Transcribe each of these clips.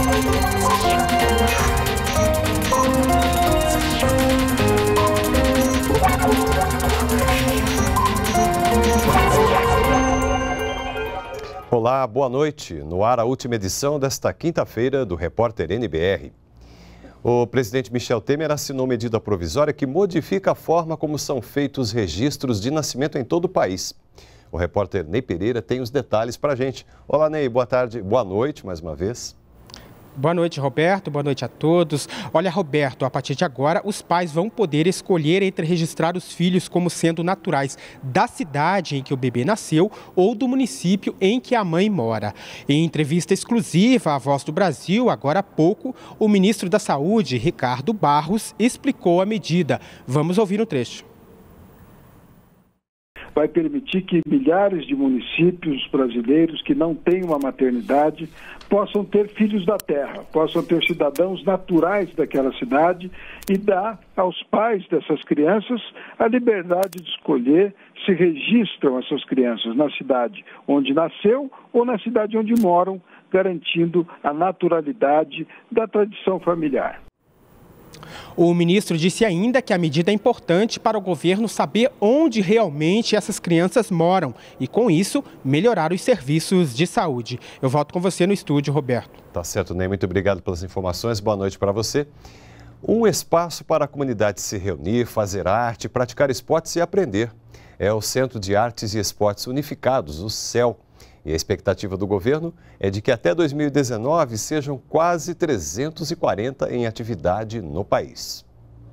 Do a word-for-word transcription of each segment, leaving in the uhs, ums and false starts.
Olá, boa noite. No ar, a última edição desta quinta-feira do Repórter N B R. O presidente Michel Temer assinou medida provisória que modifica a forma como são feitos registros de nascimento em todo o país. O repórter Ney Pereira tem os detalhes para a gente. Olá, Ney, boa tarde, boa noite mais uma vez. Boa noite, Roberto. Boa noite a todos. Olha, Roberto, a partir de agora, os pais vão poder escolher entre registrar os filhos como sendo naturais da cidade em que o bebê nasceu ou do município em que a mãe mora. Em entrevista exclusiva à Voz do Brasil, agora há pouco, o ministro da Saúde, Ricardo Barros, explicou a medida. Vamos ouvir o trecho. Vai permitir que milhares de municípios brasileiros que não têm uma maternidade possam ter filhos da terra, possam ter cidadãos naturais daquela cidade e dar aos pais dessas crianças a liberdade de escolher se registram essas crianças na cidade onde nasceu ou na cidade onde moram, garantindo a naturalidade da tradição familiar. O ministro disse ainda que a medida é importante para o governo saber onde realmente essas crianças moram e, com isso, melhorar os serviços de saúde. Eu volto com você no estúdio, Roberto. Tá certo, Ney. Muito obrigado pelas informações. Boa noite para você. Um espaço para a comunidade se reunir, fazer arte, praticar esportes e aprender. É o Centro de Artes e Esportes Unificados, o C E L. E a expectativa do governo é de que até dois mil e dezenove sejam quase trezentos e quarenta em atividade no país.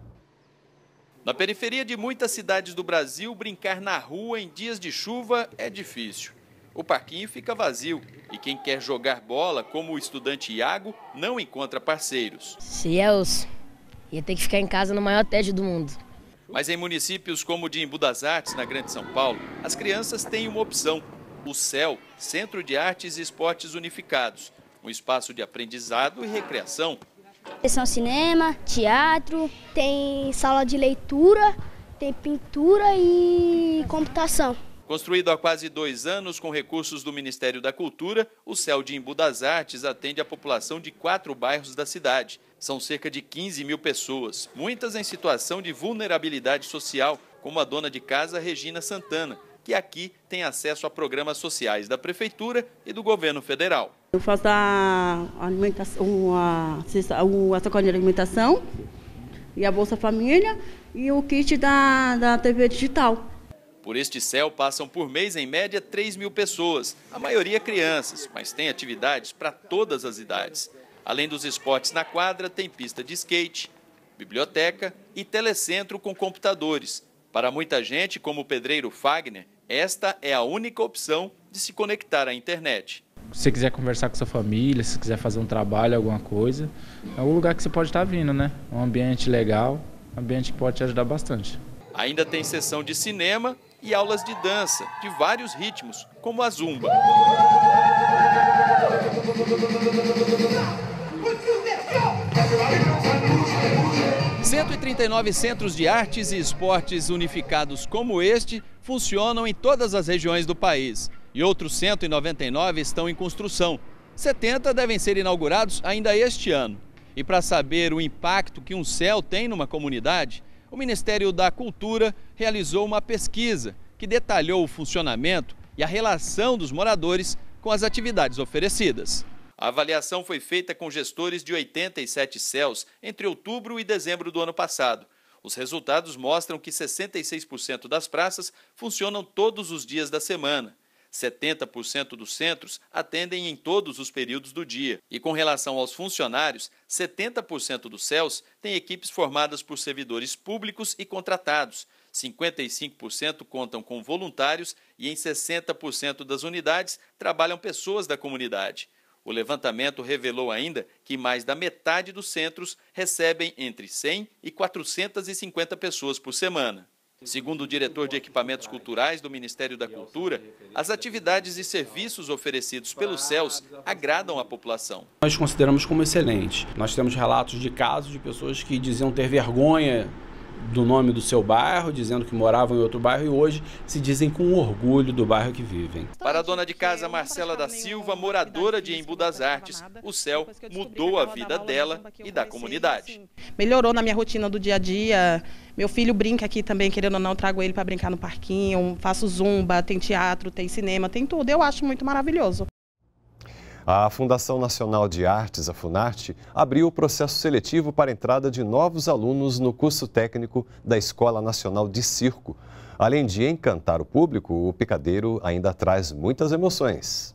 Na periferia de muitas cidades do Brasil, brincar na rua em dias de chuva é difícil. O parquinho fica vazio e quem quer jogar bola, como o estudante Iago, não encontra parceiros. Se eu ia ter que ficar em casa no maior tédio do mundo. Mas em municípios como o de Embu das Artes, na Grande São Paulo, as crianças têm uma opção. O C E L, Centro de Artes e Esportes Unificados, um espaço de aprendizado e recreação. São cinema, teatro, tem sala de leitura, tem pintura e computação. Construído há quase dois anos com recursos do Ministério da Cultura, o C E L de Embu das Artes atende a população de quatro bairros da cidade. São cerca de quinze mil pessoas, muitas em situação de vulnerabilidade social, como a dona de casa Regina Santana, que aqui tem acesso a programas sociais da Prefeitura e do Governo Federal. Eu faço a alimentação, a, a sacolinha de alimentação e a Bolsa Família e o kit da, da T V digital. Por este C E L passam por mês, em média, três mil pessoas, a maioria crianças, mas tem atividades para todas as idades. Além dos esportes na quadra, tem pista de skate, biblioteca e telecentro com computadores. Para muita gente, como o pedreiro Fagner, esta é a única opção de se conectar à internet. Se você quiser conversar com sua família, se quiser fazer um trabalho, alguma coisa, é o lugar que você pode estar vindo, né? Um ambiente legal, um ambiente que pode te ajudar bastante. Ainda tem sessão de cinema e aulas de dança, de vários ritmos, como a zumba. cento e trinta e nove centros de artes e esportes unificados como este funcionam em todas as regiões do país. E outros cento e noventa e nove estão em construção. setenta devem ser inaugurados ainda este ano. E para saber o impacto que um C E L tem numa comunidade, o Ministério da Cultura realizou uma pesquisa que detalhou o funcionamento e a relação dos moradores com as atividades oferecidas. A avaliação foi feita com gestores de oitenta e sete C E Ls entre outubro e dezembro do ano passado. Os resultados mostram que sessenta e seis por cento das praças funcionam todos os dias da semana. setenta por cento dos centros atendem em todos os períodos do dia. E com relação aos funcionários, setenta por cento dos C E Ls têm equipes formadas por servidores públicos e contratados. cinquenta e cinco por cento contam com voluntários e em sessenta por cento das unidades trabalham pessoas da comunidade. O levantamento revelou ainda que mais da metade dos centros recebem entre cem e quatrocentas e cinquenta pessoas por semana. Segundo o diretor de equipamentos culturais do Ministério da Cultura, as atividades e serviços oferecidos pelos C E Ls agradam a população. Nós consideramos como excelente. Nós temos relatos de casos de pessoas que diziam ter vergonha do nome do seu bairro, dizendo que moravam em outro bairro e hoje se dizem com orgulho do bairro que vivem. Para a dona de casa Marcela da Silva, moradora de Embu das Artes, o céu mudou a vida dela e da comunidade. Melhorou na minha rotina do dia a dia. Meu filho brinca aqui também, querendo ou não, trago ele para brincar no parquinho, faço zumba, tem teatro, tem cinema, tem tudo. Eu acho muito maravilhoso. A Fundação Nacional de Artes, a Funarte, abriu o processo seletivo para a entrada de novos alunos no curso técnico da Escola Nacional de Circo. Além de encantar o público, o picadeiro ainda traz muitas emoções.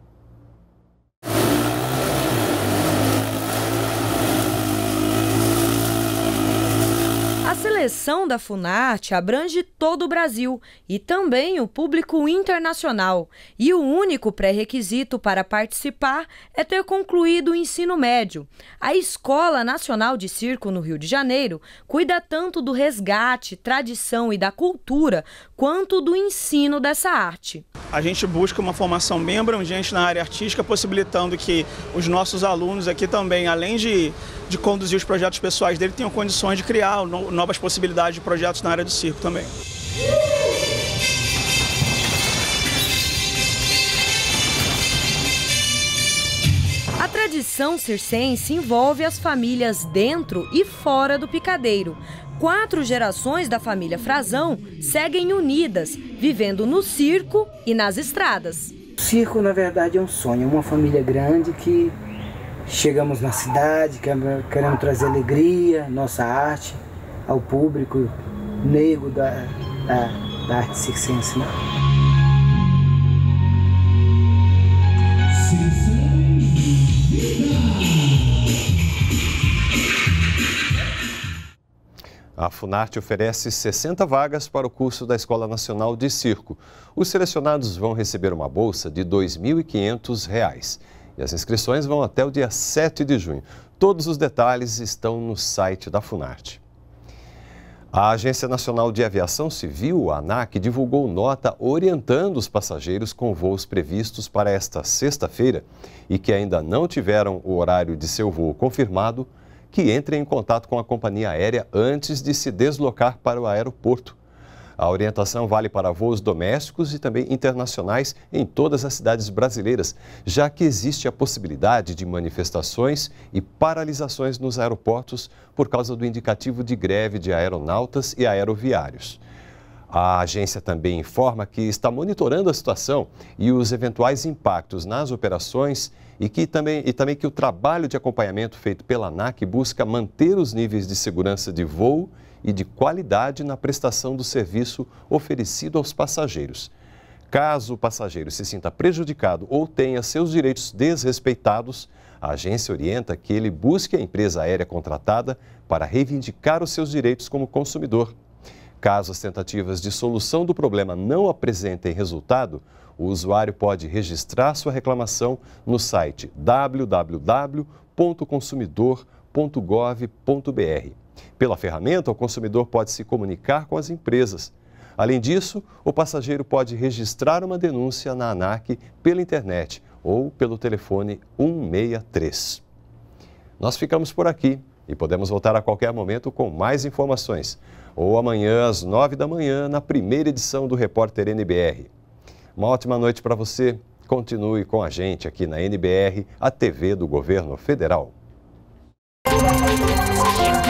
A seleção da Funarte abrange todo o Brasil e também o público internacional. E o único pré-requisito para participar é ter concluído o ensino médio. A Escola Nacional de Circo no Rio de Janeiro cuida tanto do resgate, tradição e da cultura, quanto do ensino dessa arte. A gente busca uma formação bem abrangente na área artística, possibilitando que os nossos alunos aqui também, além de, de conduzir os projetos pessoais dele, tenham condições de criar no, novas possibilidades de projetos na área do circo também. A tradição circense envolve as famílias dentro e fora do picadeiro. Quatro gerações da família Frazão seguem unidas, vivendo no circo e nas estradas. O circo, na verdade, é um sonho, uma família grande que chegamos na cidade, queremos trazer alegria, nossa arte ao público negro da, da, da arte circense, né? A Funarte oferece sessenta vagas para o curso da Escola Nacional de Circo. Os selecionados vão receber uma bolsa de dois mil e quinhentos reais. E as inscrições vão até o dia sete de junho. Todos os detalhes estão no site da Funarte. A Agência Nacional de Aviação Civil, a ANAC, divulgou nota orientando os passageiros com voos previstos para esta sexta-feira e que ainda não tiveram o horário de seu voo confirmado, que entrem em contato com a companhia aérea antes de se deslocar para o aeroporto. A orientação vale para voos domésticos e também internacionais em todas as cidades brasileiras, já que existe a possibilidade de manifestações e paralisações nos aeroportos por causa do indicativo de greve de aeronautas e aeroviários. A agência também informa que está monitorando a situação e os eventuais impactos nas operações e que também, e também que o trabalho de acompanhamento feito pela ANAC busca manter os níveis de segurança de voo e de qualidade na prestação do serviço oferecido aos passageiros. Caso o passageiro se sinta prejudicado ou tenha seus direitos desrespeitados, a agência orienta que ele busque a empresa aérea contratada para reivindicar os seus direitos como consumidor. Caso as tentativas de solução do problema não apresentem resultado, o usuário pode registrar sua reclamação no site w w w ponto consumidor ponto gov ponto b r. Pela ferramenta, o consumidor pode se comunicar com as empresas. Além disso, o passageiro pode registrar uma denúncia na ANAC pela internet ou pelo telefone um seis três. Nós ficamos por aqui e podemos voltar a qualquer momento com mais informações. Ou amanhã às nove da manhã, na primeira edição do Repórter N B R. Uma ótima noite para você. Continue com a gente aqui na N B R, a T V do Governo Federal.